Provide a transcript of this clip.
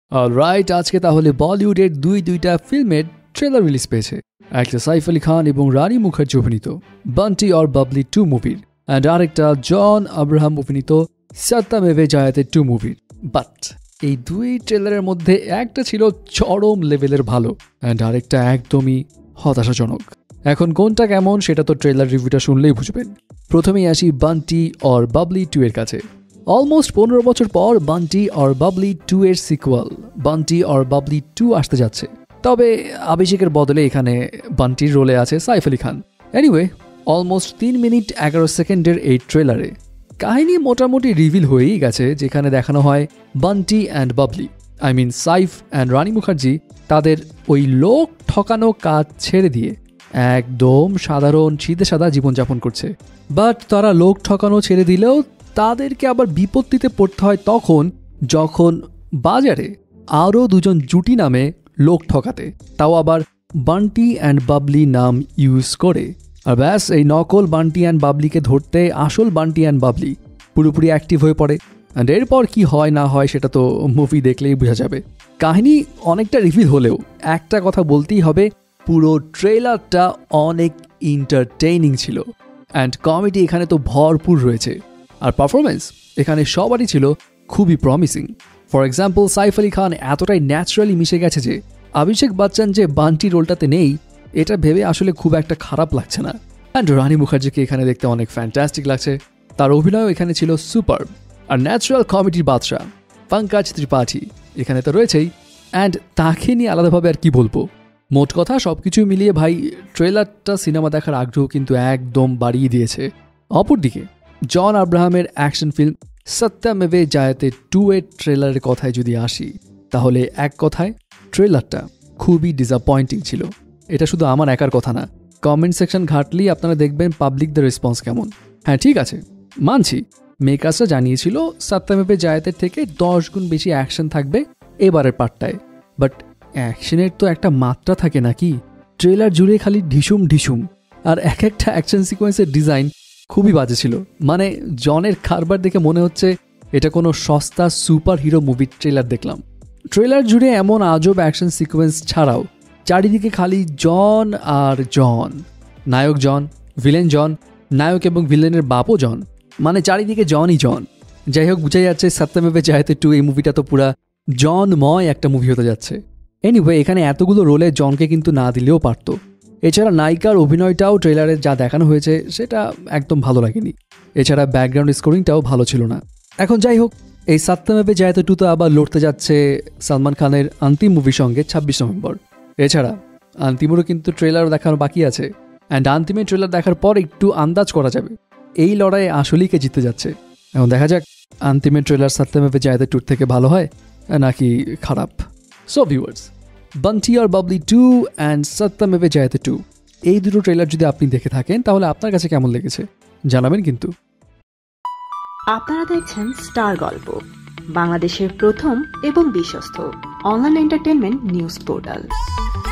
Alright, আজকে তাহলে বলিউডের দুইটা ফিল্মের ট্রেলার রিলিজ পেয়েছে। একটা সাইফ আলী খান এবং রানী মুখার্জি অভিনীত বান্টি অর বাবলি 2 মুভির, অ্যান্ড আরেকটা জন আব্রাহাম অভিনীত সত্যমেভে জয়তে 2 মুভির। বাট এই দুই ট্রেলারের মধ্যে একটা ছিল চরম লেভেলের ভালো, অ্যান্ড আরেকটা একদমই হতাশাজনক। এখন কোনটা কেমন সেটা তো ট্রেলার রিভিউটা শুনলেই বুঝবেন। প্রথমেই আসি বান্টি অর বাবলি 2 এর কাছে। অলমোস্ট 15 বছর পর বান্টি অর বাবলি 2 এর সিকুয়াল বান্টি অর বাবলি 2 আসতে যাচ্ছে। তবে অভিষেকের বদলে এখানে বান্টির রোলে আছে Saif Ali Khan. Anyway, almost 3 minute 11 সেকেন্ডের এই ট্রেলারে কাহিনী মোটামুটি রিভিল হয়েই গেছে, যেখানে দেখানো হয় Bunty and Babli, I mean Saif and Rani Mukherjee তাদের ওই লোক ঠকানো কাজ ছেড়ে দিয়ে একদম সাধারণ সিধে সাদা জীবনযাপন করছে। বাট তারা লোক ঠকানো ছেড়ে দিলেও তাদেরকে আবার বিপত্তিতে পড়তে হয় তখন যখন বাজারে আরও দুজন জুটি নামে লোক ঠকাতে, তাও আবার বান্টি অ্যান্ড বাবলি নাম ইউজ করে। আর ব্যাস, এই নকল বান্টি অ্যান্ড বাবলিকে ধরতে আসল বান্টি অ্যান্ড বাবলি পুরোপুরি অ্যাক্টিভ হয়ে পড়ে। অ্যান্ড এরপর কি হয় না হয় সেটা তো মুভি দেখলেই বোঝা যাবে। কাহিনী অনেকটা রিভিল হলেও একটা কথা বলতেই হবে, পুরো ট্রেলারটা অনেক এন্টারটেইনিং ছিল, অ্যান্ড কমেডি এখানে তো ভরপুর রয়েছে। আর পারফরমেন্স এখানে সবারই ছিল খুবই promising. For example, Saif Ali Khan এতটাই ন্যাচারালি মিশে গেছে যে অভিষেক বচ্চন যে বান্টি রোলটাতে নেই এটা ভেবে আসলে খুব একটা খারাপ লাগছে না। অ্যান্ড রানী মুখার্জিকে এখানে দেখতে অনেক ফ্যান্টাস্টিক লাগছে, তার অভিনয়ও এখানে ছিল সুপার। আর ন্যাচারাল কমেডির বাদশা পঙ্কজ ত্রিপাঠী এখানে তো রয়েছেই, অ্যান্ড তাকে নিয়ে আলাদাভাবে আর কি বলবো। মোট কথা সব কিছু মিলিয়ে ভাই ট্রেলারটা সিনেমা দেখার আগ্রহ কিন্তু একদম বাড়িয়ে দিয়েছে। অপরদিকে জন আব্রাহামের অ্যাকশন ফিল্ম সত্যমেভে জয়তে 2 এর ট্রেলারের কথায় যদি আসি, তাহলে এক কথায় ট্রেলারটা খুবই ডিসঅ্যাপয়েন্টিং ছিল। এটা শুধু আমার একার কথা না, কমেন্ট সেকশন ঘাটলেই আপনারা দেখবেন পাবলিকদের রেসপন্স কেমন। হ্যাঁ ঠিক আছে, মানছি মেকার্সরা জানিয়েছিল সত্যমেভে জয়তের থেকে 10 গুণ বেশি অ্যাকশন থাকবে এবারের পার্টটায়। বাট অ্যাকশনের তো একটা মাত্রা থাকে নাকি? ট্রেলার জুড়ে খালি ঢিসুম ঢিসুম, আর এক একটা অ্যাকশন সিকোয়েন্সের ডিজাইন খুবই বাজে ছিল। মানে জনের কারবার দেখে মনে হচ্ছে এটা কোনো সস্তা সুপার হিরো মুভির ট্রেলার দেখলাম। ট্রেলার জুড়ে এমন আজব অ্যাকশন সিকোয়েন্স ছাড়াও চারিদিকে খালি জন আর জন, নায়ক জন, ভিলেন জন, নায়ক এবং ভিলেনের বাপও জন, মানে চারিদিকে জনই জন। যাই হোক, বুঝাই যাচ্ছে সত্যমেভে জয়তে 2 এই মুভিটা তো পুরা জনময় একটা মুভি হতে যাচ্ছে। এনিওয়ে, এখানে এতগুলো রোলে জনকে কিন্তু না দিলেও পারত। এছাড়া নায়িকার অভিনয়টাও ট্রেলারে যা দেখানো হয়েছে সেটা একদম ভালো লাগেনি। এছাড়া ব্যাকগ্রাউন্ড স্কোরিংটাও ভালো ছিল না। এখন যাই হোক, এই সত্যমেভে জয়তে 2 তো আবার লড়তে যাচ্ছে সালমান খানের আন্তিম মুভির সঙ্গে 26 নভেম্বর। এছাড়া আন্তিমেরও কিন্তু ট্রেলার দেখানো বাকি আছে, অ্যান্ড আন্তিমের ট্রেলার দেখার পর একটু আন্দাজ করা যাবে এই লড়াইয়ে আসলেই কে জিতে যাচ্ছে। এখন দেখা যাক আন্তিমের ট্রেলার সত্যমেভে জয়তে 2 থেকে ভালো হয় নাকি খারাপ। So viewers, Bunty or Babli 2 and Satyameva Jayate 2 এই দুটো ট্রেলার যদি আপনি দেখে থাকেন তাহলে আপনার কাছে কেমন লেগেছে জানাবেন কিন্তু। আপনারা দেখছেন স্টার গল্প, বাংলাদেশের প্রথম এবং বিশ্বস্ত অনলাইন এন্টারটেইনমেন্ট নিউজ পোর্টাল।